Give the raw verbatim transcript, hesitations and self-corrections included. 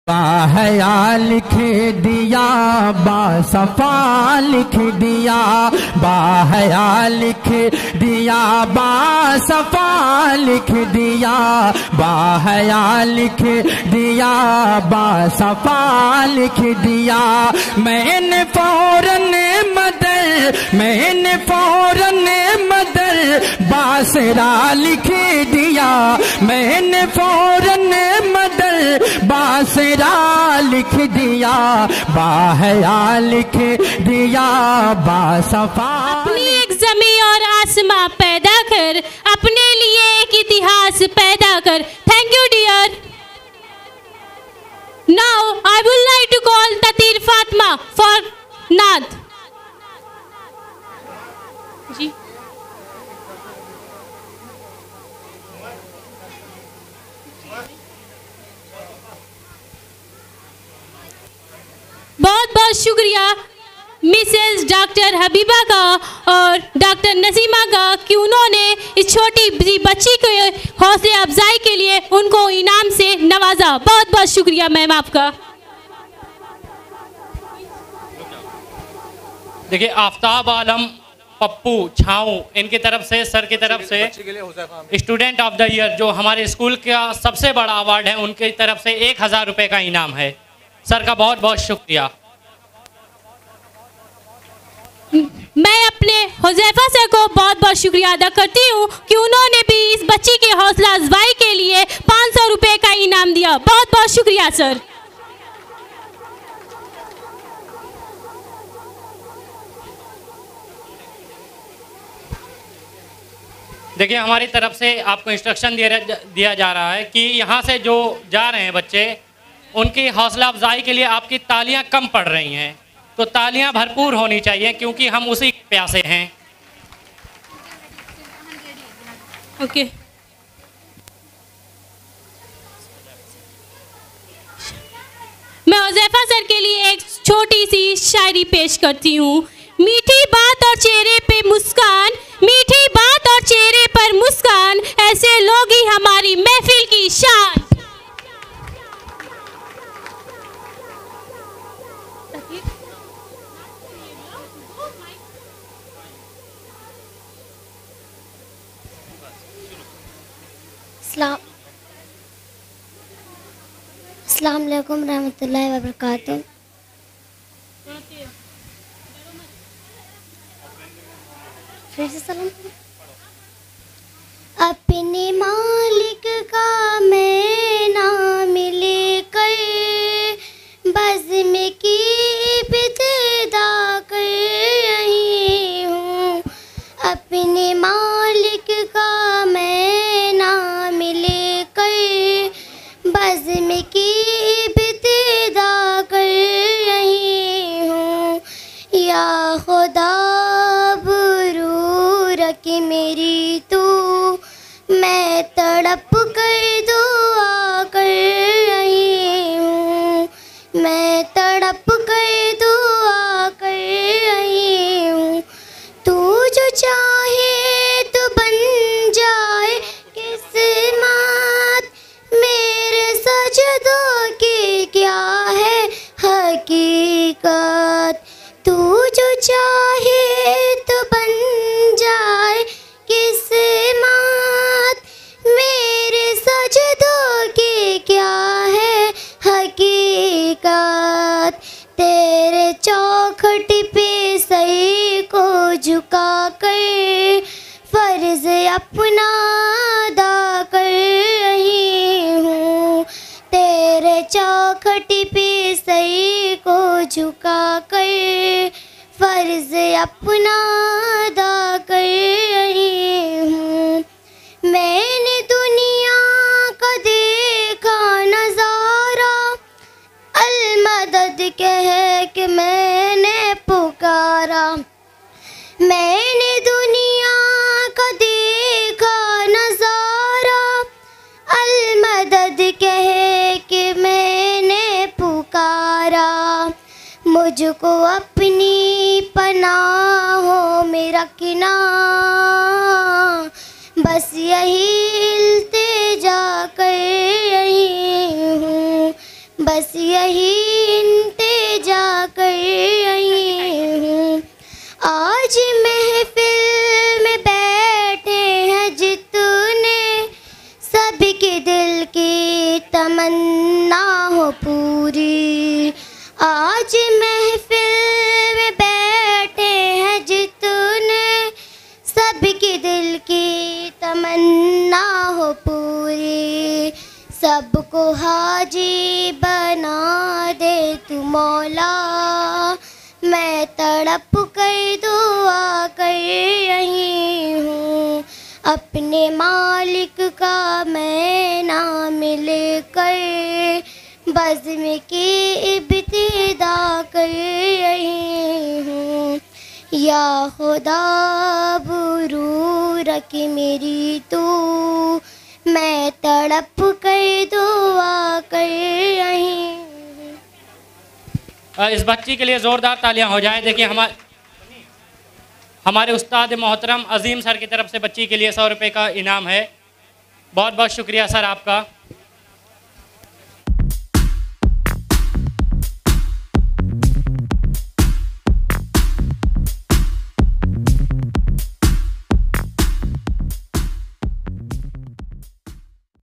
बाहया लिख दिया बासफा लिख दिया, बाहया लिख दिया बासफा लिख दिया, बाहया लिख दिया बासफा लिख दिया। मैंने फौरन मदर मैंने फौरन मदर बासरा लिख दिया, मैंने फौरन मदर बासरा लिख दिया, बाहया लिख दिया बासफा। अपनी एक ज़मीं और आसमां पैदा कर, अपने लिए एक इतिहास पैदा कर। Thank you dear. Now I would like to call ततीर फातिमा फॉर नात। जी बहुत बहुत शुक्रिया मिसेस डॉक्टर हबीबा का और डॉक्टर नसीमा का कि उन्होंने इस छोटी सी बच्ची के हौसला अफजाई के लिए उनको इनाम से नवाजा। बहुत बहुत शुक्रिया मैम आपका। देखिए आफ्ताब आलम पप्पू छाऊ इनकी तरफ से सर की तरफ से स्टूडेंट ऑफ द ईयर जो हमारे स्कूल का सबसे बड़ा अवार्ड है उनकी तरफ से एक हज़ार रुपये का इनाम है। सर का बहुत बहुत शुक्रिया। मैं अपने हुज़ैफा सर को बहुत बहुत शुक्रिया अदा करती हूँ कि उन्होंने भी इस बच्ची की हौसला अफजाई के लिए पाँच सौ रुपये का इनाम दिया। बहुत बहुत शुक्रिया सर। देखिए हमारी तरफ से आपको इंस्ट्रक्शन दिया दिया जा रहा है कि यहाँ से जो जा रहे हैं बच्चे उनकी हौसला अफजाई के लिए आपकी तालियां कम पड़ रही हैं, तो तालियां भरपूर होनी चाहिए क्योंकि हम उसी प्यासे हैं। ओके मैं हुज़ैफा सर के लिए एक छोटी सी शायरी पेश करती हूँ। मीठी बात और चेहरे पे मुस्कान, मीठी बात और चेहरे पर मुस्कान, ऐसे लोग ही हमारी महफिल की शान। अस्सलाम वालेकुम रहमतुल्लाहि व बरकातुहू। फिर से सलाम। अपने मालिक का मैं ना मिले कर बज़्म की इब्तिदा कर रही हूँ। अपने मालिक का मैं ना मिले कर बज़्म की इब्तिदा कर रही हूँ। या खुदा कि मेरी तू मैं तड़प कर दुआ कर रही हूँ, मैं तड़प कर दुआ कर रही हूँ। तू जो चाहे तो बन जाए किस्मत, मेरे सजदों की क्या है हकीकत। तू जो चाहे तो बन जाए किस्मत, मेरे सजदों की क्या है हकीकत। तेरे चौखट पे सर को झुका कर फर्ज अपना अदा कर रही हूँ। तेरे चौखट पे सर को झुका कर फर्ज अपना अदा कर रही हूँ। मैंने दुनिया का देखा नज़ारा, अल-मदद कह के मैंने पुकारा। मैंने दुनिया का देखा नज़ारा, अल-मदद कह के मैंने पुकारा। मुझको अपनी पनाहों में रखना, बस यही इल्तिजा कर रही हूँ, बस बस यही इंतजा कर रही हूँ। आज महफिल में बैठे हैं जितने, सबके दिल की तमन्ना हो पूरी। आज महफिल में बैठे हैं जितने, सबके दिल की तमन्ना हो पूरी। सबको हाजी बना दे तू मौला, मैं तड़प कर दुआ कर रही हूँ। अपने मालिक का मैं नाम लेकर बज़्म की इब्तिदा कर रही हूँ। या खुदा बुरू रख मेरी तू, मैं तड़प कर दुआ कर रही हूँ। इस बच्ची के लिए ज़ोरदार तालियां हो जाए। देखिए हमारे हमारे उस्ताद मोहतरम अजीम सर की तरफ से बच्ची के लिए सौ रुपये का इनाम है। बहुत बहुत शुक्रिया सर आपका।